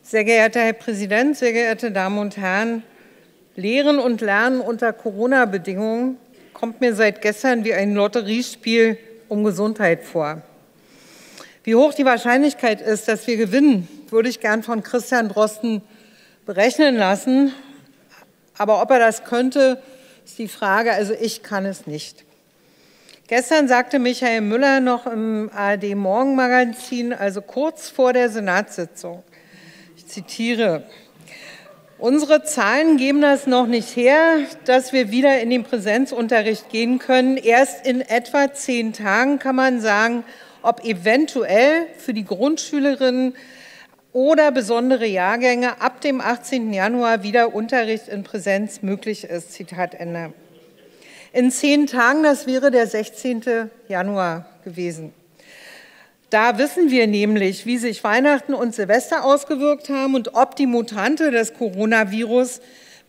Sehr geehrter Herr Präsident, sehr geehrte Damen und Herren! Lehren und Lernen unter Corona-Bedingungen kommt mir seit gestern wie ein Lotteriespiel um Gesundheit vor. Wie hoch die Wahrscheinlichkeit ist, dass wir gewinnen, würde ich gern von Christian Drosten berechnen lassen. Aber ob er das könnte, ist die Frage. Also ich kann es nicht. Gestern sagte Michael Müller noch im ARD-Morgenmagazin, also kurz vor der Senatssitzung, ich zitiere: Unsere Zahlen geben das noch nicht her, dass wir wieder in den Präsenzunterricht gehen können. Erst in etwa 10 Tagen kann man sagen, ob eventuell für die Grundschülerinnen oder besondere Jahrgänge ab dem 18. Januar wieder Unterricht in Präsenz möglich ist. Zitat Ende. In 10 Tagen, das wäre der 16. Januar gewesen. Da wissen wir nämlich, wie sich Weihnachten und Silvester ausgewirkt haben und ob die Mutante des Coronavirus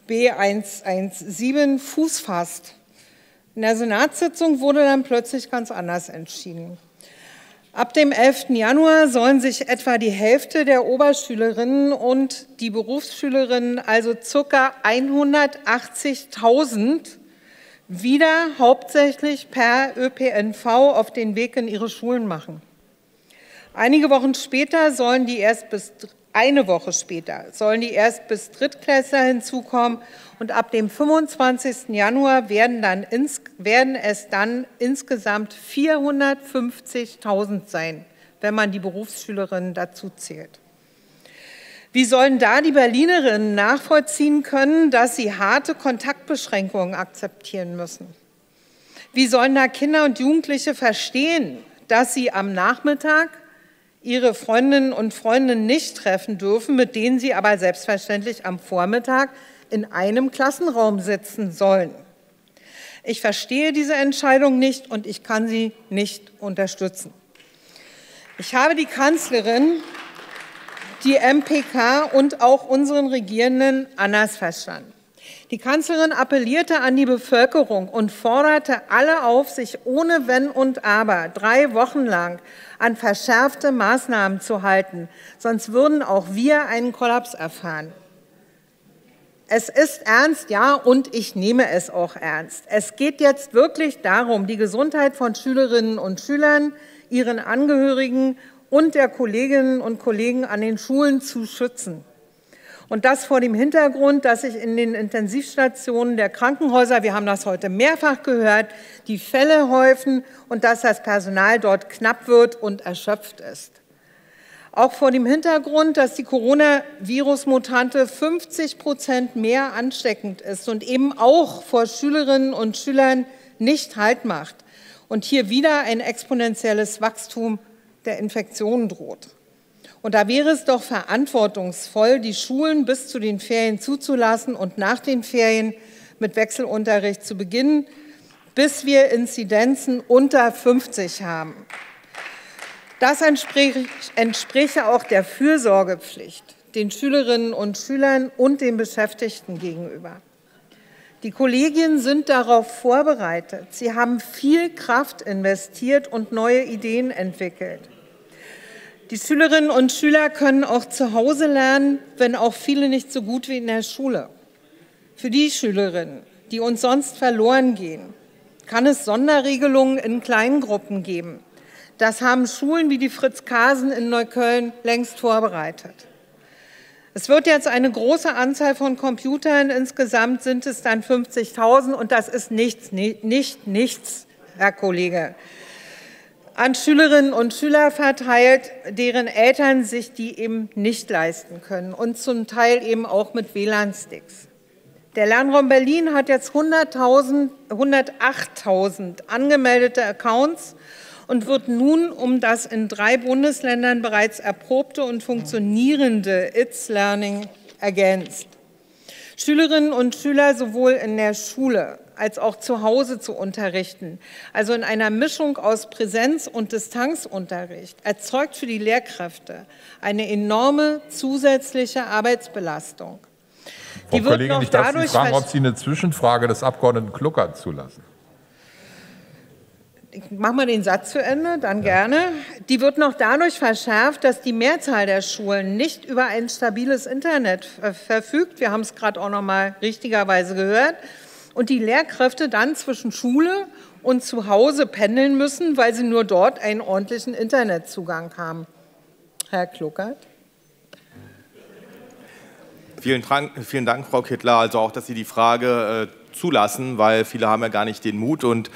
B117 Fuß fasst. In der Senatssitzung wurde dann plötzlich ganz anders entschieden. Ab dem 11. Januar sollen sich etwa die Hälfte der Oberschülerinnen und die Berufsschülerinnen, also ca. 180.000, wieder hauptsächlich per ÖPNV auf den Weg in ihre Schulen machen. Eine Woche später sollen die erst bis Drittklässler hinzukommen und ab dem 25. Januar werden es dann insgesamt 450.000 sein, wenn man die Berufsschülerinnen dazu zählt. Wie sollen da die Berlinerinnen nachvollziehen können, dass sie harte Kontaktbeschränkungen akzeptieren müssen? Wie sollen da Kinder und Jugendliche verstehen, dass sie am Nachmittag ihre Freundinnen und Freunde nicht treffen dürfen, mit denen sie aber selbstverständlich am Vormittag in einem Klassenraum sitzen sollen? Ich verstehe diese Entscheidung nicht und ich kann sie nicht unterstützen. Ich habe die Kanzlerin, die MPK und auch unseren Regierenden anders verstanden. Die Kanzlerin appellierte an die Bevölkerung und forderte alle auf, sich ohne Wenn und Aber 3 Wochen lang an verschärfte Maßnahmen zu halten, sonst würden auch wir einen Kollaps erfahren. Es ist ernst, ja, und ich nehme es auch ernst. Es geht jetzt wirklich darum, die Gesundheit von Schülerinnen und Schülern, ihren Angehörigen und der Kolleginnen und Kollegen an den Schulen zu schützen. Und das vor dem Hintergrund, dass sich in den Intensivstationen der Krankenhäuser, wir haben das heute mehrfach gehört, die Fälle häufen und dass das Personal dort knapp wird und erschöpft ist. Auch vor dem Hintergrund, dass die Coronavirus-Mutante 50% mehr ansteckend ist und eben auch vor Schülerinnen und Schülern nicht Halt macht und hier wieder ein exponentielles Wachstum der Infektionen droht. Und da wäre es doch verantwortungsvoll, die Schulen bis zu den Ferien zuzulassen und nach den Ferien mit Wechselunterricht zu beginnen, bis wir Inzidenzen unter 50 haben. Das entspräche auch der Fürsorgepflicht den Schülerinnen und Schülern und den Beschäftigten gegenüber. Die Kolleginnen sind darauf vorbereitet. Sie haben viel Kraft investiert und neue Ideen entwickelt. Die Schülerinnen und Schüler können auch zu Hause lernen, wenn auch viele nicht so gut wie in der Schule. Für die Schülerinnen, die uns sonst verloren gehen, kann es Sonderregelungen in Kleingruppen geben. Das haben Schulen wie die Fritz-Kasen in Neukölln längst vorbereitet. Es wird jetzt eine große Anzahl von Computern, insgesamt sind es dann 50.000 und das ist nichts, Herr Kollege, an Schülerinnen und Schüler verteilt, deren Eltern sich die eben nicht leisten können und zum Teil eben auch mit WLAN-Sticks. Der Lernraum Berlin hat jetzt 108.000 angemeldete Accounts und wird nun um das in 3 Bundesländern bereits erprobte und funktionierende It's Learning ergänzt. Schülerinnen und Schüler sowohl in der Schule als auch zu Hause zu unterrichten, also in einer Mischung aus Präsenz- und Distanzunterricht, erzeugt für die Lehrkräfte eine enorme zusätzliche Arbeitsbelastung. Frau Kollegin, ich darf Sie fragen, ob Sie eine Zwischenfrage des Abgeordneten Kluckert zulassen. ich mache mal den Satz zu Ende, dann gerne. Die wird noch dadurch verschärft, dass die Mehrzahl der Schulen nicht über ein stabiles Internet verfügt. Wir haben es gerade auch noch mal richtigerweise gehört. Und die Lehrkräfte dann zwischen Schule und zu Hause pendeln müssen, weil sie nur dort einen ordentlichen Internetzugang haben. Herr Kluckert. Vielen Dank, Frau Kittler. Also auch, dass Sie die Frage zulassen, weil viele haben ja gar nicht den Mut und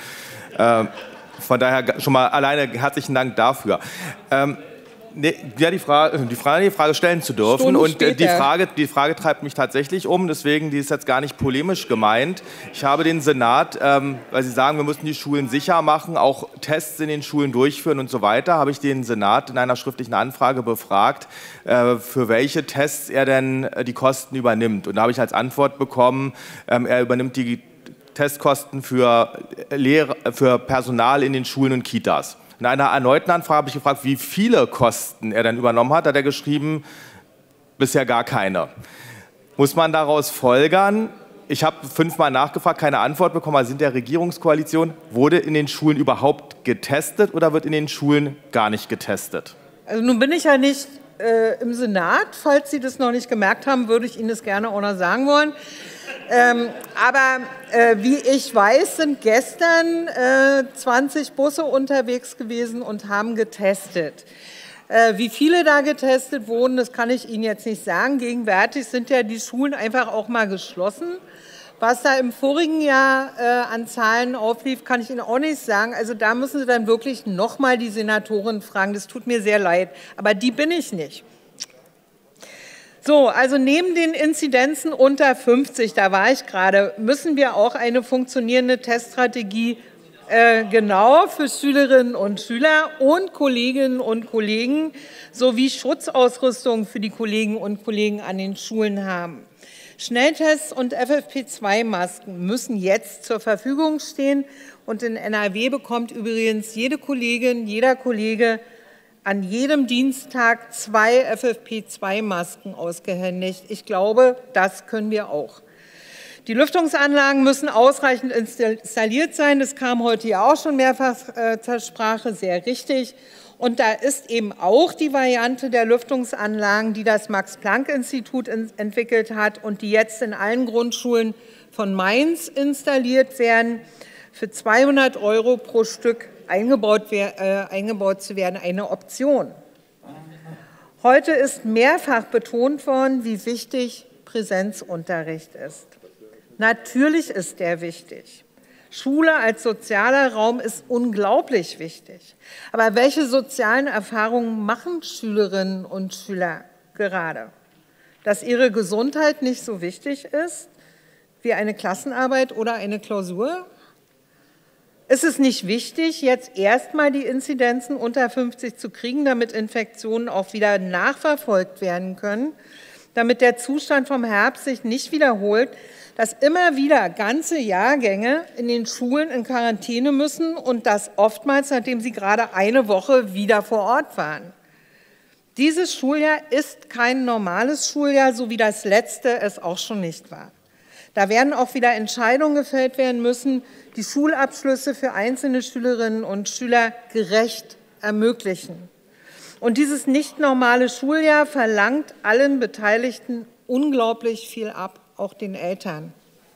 von daher schon mal alleine herzlichen Dank dafür. Ja, die Frage stellen zu dürfen und die Frage treibt mich tatsächlich um, deswegen, die ist jetzt gar nicht polemisch gemeint. Ich habe den Senat, weil Sie sagen, wir müssen die Schulen sicher machen, auch Tests in den Schulen durchführen und so weiter, habe ich den Senat in einer schriftlichen Anfrage befragt, für welche Tests er denn die Kosten übernimmt. Und da habe ich als Antwort bekommen, er übernimmt die Testkosten für Personal in den Schulen und Kitas. In einer erneuten Anfrage habe ich gefragt, wie viele Kosten er dann übernommen hat. Da hat er geschrieben, bisher gar keine. Muss man daraus folgern? Ich habe 5-mal nachgefragt, keine Antwort bekommen. Also in der Regierungskoalition wurde in den Schulen überhaupt getestet oder wird in den Schulen gar nicht getestet? Also nun bin ich ja nicht im Senat. Falls Sie das noch nicht gemerkt haben, würde ich Ihnen das gerne auch noch sagen wollen. Aber wie ich weiß, sind gestern 20 Busse unterwegs gewesen und haben getestet. Wie viele da getestet wurden, das kann ich Ihnen jetzt nicht sagen. Gegenwärtig sind ja die Schulen einfach auch mal geschlossen. Was da im vorigen Jahr an Zahlen auflief, kann ich Ihnen auch nicht sagen. Also da müssen Sie dann wirklich noch mal die Senatorin fragen. Das tut mir sehr leid, aber die bin ich nicht. So, also neben den Inzidenzen unter 50, da war ich gerade, müssen wir auch eine funktionierende Teststrategie genau für Schülerinnen und Schüler und Kolleginnen und Kollegen sowie Schutzausrüstung für die Kolleginnen und Kollegen an den Schulen haben. Schnelltests und FFP2-Masken müssen jetzt zur Verfügung stehen und in NRW bekommt übrigens jede Kollegin, jeder Kollege an jedem Dienstag 2 FFP2-Masken ausgehändigt. Ich glaube, das können wir auch. Die Lüftungsanlagen müssen ausreichend installiert sein. Das kam heute ja auch schon mehrfach zur Sprache, sehr richtig. Und da ist eben auch die Variante der Lüftungsanlagen, die das Max-Planck-Institut entwickelt hat und die jetzt in allen Grundschulen von Mainz installiert werden, für 200 € pro Stück eingebaut zu werden, eine Option. Heute ist mehrfach betont worden, wie wichtig Präsenzunterricht ist. Natürlich ist der wichtig. Schule als sozialer Raum ist unglaublich wichtig. Aber welche sozialen Erfahrungen machen Schülerinnen und Schüler gerade? Dass ihre Gesundheit nicht so wichtig ist wie eine Klassenarbeit oder eine Klausur? Ist es nicht wichtig, jetzt erstmal die Inzidenzen unter 50 zu kriegen, damit Infektionen auch wieder nachverfolgt werden können, damit der Zustand vom Herbst sich nicht wiederholt, dass immer wieder ganze Jahrgänge in den Schulen in Quarantäne müssen und das oftmals, nachdem sie gerade eine Woche wieder vor Ort waren? Dieses Schuljahr ist kein normales Schuljahr, so wie das letzte es auch schon nicht war. Da werden auch wieder Entscheidungen gefällt werden müssen, die Schulabschlüsse für einzelne Schülerinnen und Schüler gerecht ermöglichen. Und dieses nicht normale Schuljahr verlangt allen Beteiligten unglaublich viel ab, auch den Eltern.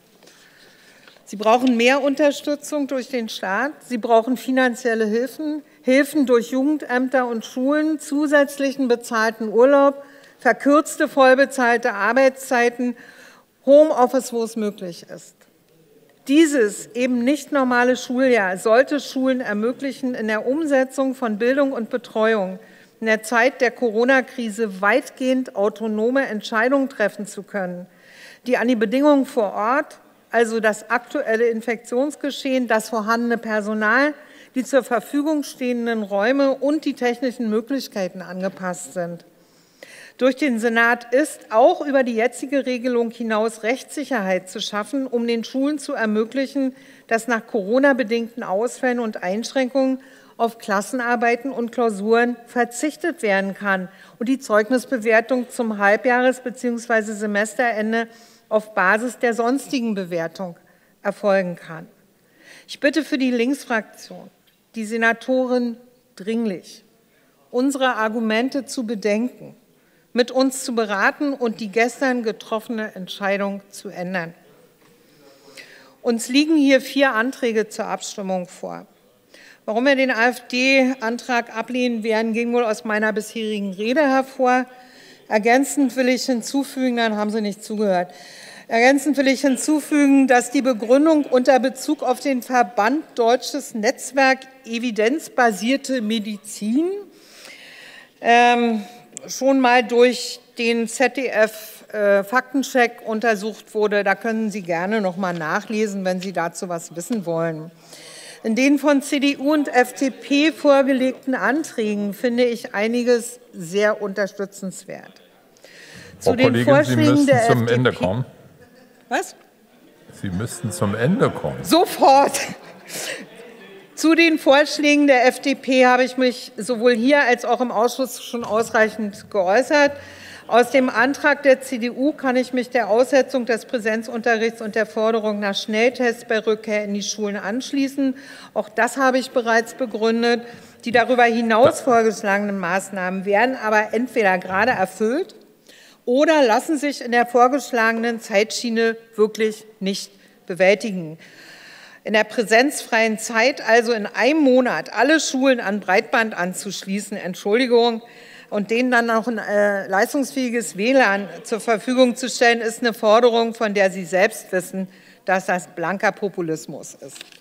Sie brauchen mehr Unterstützung durch den Staat, sie brauchen finanzielle Hilfen durch Jugendämter und Schulen, zusätzlichen bezahlten Urlaub, verkürzte vollbezahlte Arbeitszeiten, Homeoffice, wo es möglich ist. Dieses eben nicht normale Schuljahr sollte Schulen ermöglichen, in der Umsetzung von Bildung und Betreuung in der Zeit der Corona-Krise weitgehend autonome Entscheidungen treffen zu können, die an die Bedingungen vor Ort, also das aktuelle Infektionsgeschehen, das vorhandene Personal, die zur Verfügung stehenden Räume und die technischen Möglichkeiten angepasst sind. Durch den Senat ist auch über die jetzige Regelung hinaus Rechtssicherheit zu schaffen, um den Schulen zu ermöglichen, dass nach Corona-bedingten Ausfällen und Einschränkungen auf Klassenarbeiten und Klausuren verzichtet werden kann und die Zeugnisbewertung zum Halbjahres- bzw. Semesterende auf Basis der sonstigen Bewertung erfolgen kann. Ich bitte für die Linksfraktion, die Senatorin dringlich, unsere Argumente zu bedenken, mit uns zu beraten und die gestern getroffene Entscheidung zu ändern. Uns liegen hier 4 Anträge zur Abstimmung vor. Warum wir den AfD-Antrag ablehnen werden, ging wohl aus meiner bisherigen Rede hervor. Ergänzend will ich hinzufügen, dann haben Sie nicht zugehört. Ergänzend will ich hinzufügen, dass die Begründung unter Bezug auf den Verband Deutsches Netzwerk Evidenzbasierte Medizin schon mal durch den ZDF-Faktencheck untersucht wurde. Da können Sie gerne noch mal nachlesen, wenn Sie dazu was wissen wollen. In den von CDU und FDP vorgelegten Anträgen finde ich einiges sehr unterstützenswert. Frau Kollegin, Sie müssten zum Ende kommen. Was? Sie müssten zum Ende kommen. Sofort. Zu den Vorschlägen der FDP habe ich mich sowohl hier als auch im Ausschuss schon ausreichend geäußert. Aus dem Antrag der CDU kann ich mich der Aussetzung des Präsenzunterrichts und der Forderung nach Schnelltests bei Rückkehr in die Schulen anschließen. Auch das habe ich bereits begründet. Die darüber hinaus vorgeschlagenen Maßnahmen werden aber entweder gerade erfüllt oder lassen sich in der vorgeschlagenen Zeitschiene wirklich nicht bewältigen. In der präsenzfreien Zeit, also in einem Monat, alle Schulen an Breitband anzuschließen, Entschuldigung, und denen dann auch ein leistungsfähiges WLAN zur Verfügung zu stellen, ist eine Forderung, von der Sie selbst wissen, dass das blanker Populismus ist.